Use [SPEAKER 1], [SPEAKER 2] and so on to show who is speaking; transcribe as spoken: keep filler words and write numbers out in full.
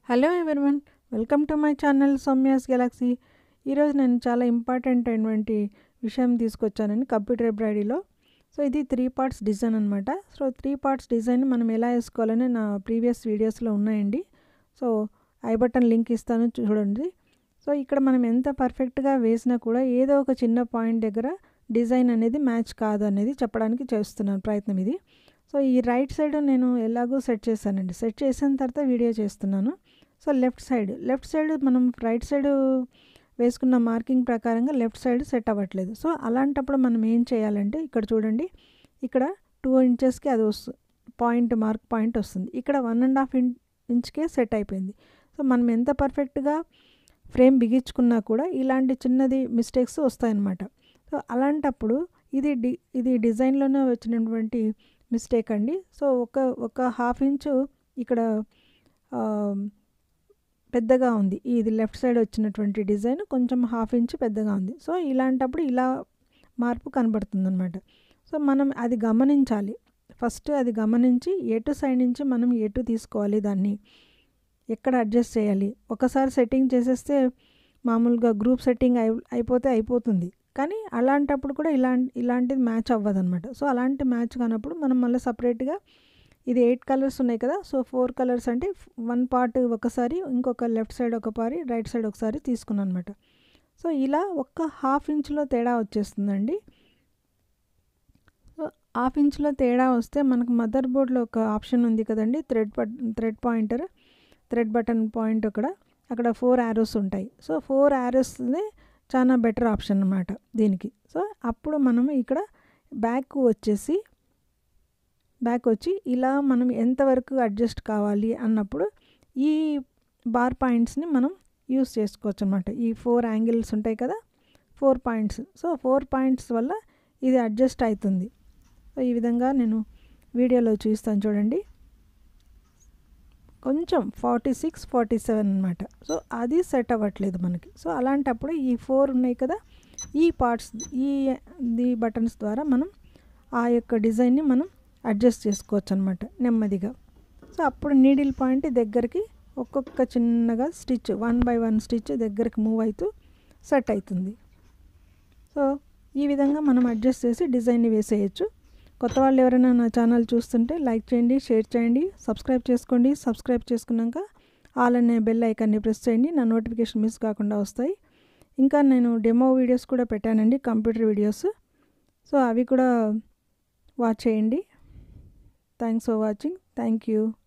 [SPEAKER 1] Hello everyone, welcome to my channel Soumya's galaxy. ఈరోజు నేను చాలా ఇంపార్టెంట్ అయినటువంటి విషయం తీసుకొచ్చానండి కంప్యూటర్ ఎంబ్రాయిడరీలో. సో ఇది త్రీ పార్ట్స్ డిజైన్ అనమాట. సో త్రీ పార్ట్స్ డిజైన్ మనం ఎలా వేసుకోవాలని నా ప్రీవియస్ వీడియోస్లో ఉన్నాయండి. సో ఐ బటన్ లింక్ ఇస్తాను, చూడండి. సో ఇక్కడ మనం ఎంత పర్ఫెక్ట్గా వేసినా కూడా ఏదో ఒక చిన్న పాయింట్ దగ్గర డిజైన్ అనేది మ్యాచ్ కాదు అనేది చెప్పడానికి చేస్తున్నాను ప్రయత్నం ఇది. సో ఈ రైట్ సైడ్ నేను ఎలాగో సెట్ చేశానండి. సెట్ చేసిన తర్వాత వీడియో చేస్తున్నాను. So left side left side మనం రైట్ సైడ్ వేసుకున్న మార్కింగ్ ప్రకారంగా లెఫ్ట్ సైడ్ సెట్ అవ్వట్లేదు. సో అలాంటప్పుడు మనం ఏం చేయాలంటే ఇక్కడ చూడండి, ఇక్కడ టూ ఇంచెస్కి అది వస్తుంది, పాయింట్ మార్క్ పాయింట్ వస్తుంది. ఇక్కడ వన్ అండ్ హాఫ్ ఇం ఇంచ్కే సెట్ అయిపోయింది. సో మనం ఎంత పర్ఫెక్ట్గా ఫ్రేమ్ బిగించుకున్నా కూడా ఇలాంటి చిన్నది మిస్టేక్స్ వస్తాయన్నమాట. సో అలాంటప్పుడు ఇది డి ఇది డిజైన్లోనే వచ్చినటువంటి మిస్టేక్ అండి. సో ఒక ఒక హాఫ్ ఇంచు ఇక్కడ పెద్దగా ఉంది. ఇది లెఫ్ట్ సైడ్ వచ్చినటువంటి డిజైన్ కొంచెం హాఫ్ ఇంచ్ పెద్దగా ఉంది. సో ఇలాంటప్పుడు ఇలా మార్పు కనబడుతుంది అనమాట. సో మనం అది గమనించాలి. ఫస్ట్ అది గమనించి ఎటు సైడ్ నుంచి మనం ఎటు తీసుకోవాలి, దాన్ని ఎక్కడ అడ్జస్ట్ చేయాలి. ఒకసారి సెట్టింగ్ చేసేస్తే మామూలుగా గ్రూప్ సెట్టింగ్ అయి అయిపోతే అయిపోతుంది. కానీ అలాంటప్పుడు కూడా ఇలా ఇలాంటిది మ్యాచ్ అవ్వదు అనమాట. సో అలాంటి మ్యాచ్ కానప్పుడు మనం మళ్ళీ సపరేట్గా ఇది ఎయిట్ కలర్స్ ఉన్నాయి కదా. సో ఫోర్ కలర్స్ అంటే వన్ పార్ట్ ఒకసారి, ఇంకొక లెఫ్ట్ సైడ్ ఒక పారి, రైట్ సైడ్ ఒకసారి తీసుకున్నాను అనమాట. సో ఇలా ఒక్క హాఫ్ ఇంచ్లో తేడా వచ్చేస్తుందండి. సో హాఫ్ ఇంచ్లో తేడా వస్తే మనకు మదర్ బోర్డ్లో ఒక ఆప్షన్ ఉంది కదండి, thread but thread pointer thread button point, అక్కడ అక్కడ ఫోర్ యారోస్ ఉంటాయి. సో ఫోర్ యారోస్ది చాలా బెటర్ ఆప్షన్ అన్నమాట దీనికి. సో అప్పుడు మనం ఇక్కడ బ్యాక్ వచ్చేసి బ్యాక్ వచ్చి ఇలా మనం ఎంతవరకు అడ్జస్ట్ కావాలి అన్నప్పుడు ఈ బార్ పాయింట్స్ని మనం యూస్ చేసుకోవచ్చు అన్నమాట. ఈ ఫోర్ యాంగిల్స్ ఉంటాయి కదా, four points. So four points వల్ల ఇది అడ్జస్ట్ అవుతుంది. సో ఈ విధంగా నేను వీడియోలో చూస్తాను చూడండి. కొంచెం ఫార్టీ సిక్స్ ఫార్టీ సెవెన్ అనమాట. సో అది సెట్ అవ్వట్లేదు మనకి. సో అలాంటప్పుడు ఈ ఫోర్ ఉన్నాయి కదా, ఈ పార్ట్స్ ఈ ది బటన్స్ ద్వారా మనం ఆ యొక్క డిజైన్ని మనం అడ్జస్ట్ చేసుకోవచ్చు అనమాట నెమ్మదిగా. సో అప్పుడు నీడిల్ పాయింట్ దగ్గరికి ఒక్కొక్క చిన్నగా stitch one by one stitch దగ్గరికి మూవ్ అవుతూ సెట్ అవుతుంది. సో ఈ విధంగా మనం అడ్జస్ట్ చేసి డిజైన్ని వేసేయచ్చు. కొత్త వాళ్ళు ఎవరైనా నా ఛానల్ చూస్తుంటే లైక్ చేయండి, షేర్ చేయండి, సబ్స్క్రైబ్ చేసుకోండి. సబ్స్క్రైబ్ చేసుకున్నాక ఆల్ అనే బెల్ ఐకాన్ని ప్రెస్ చేయండి, నా నోటిఫికేషన్ మిస్ కాకుండా వస్తాయి. ఇంకా నేను డెమో వీడియోస్ కూడా పెట్టానండి, కంప్యూటర్ వీడియోస్. సో అవి కూడా వాచ్ చేయండి. Thanks for watching. Thank you.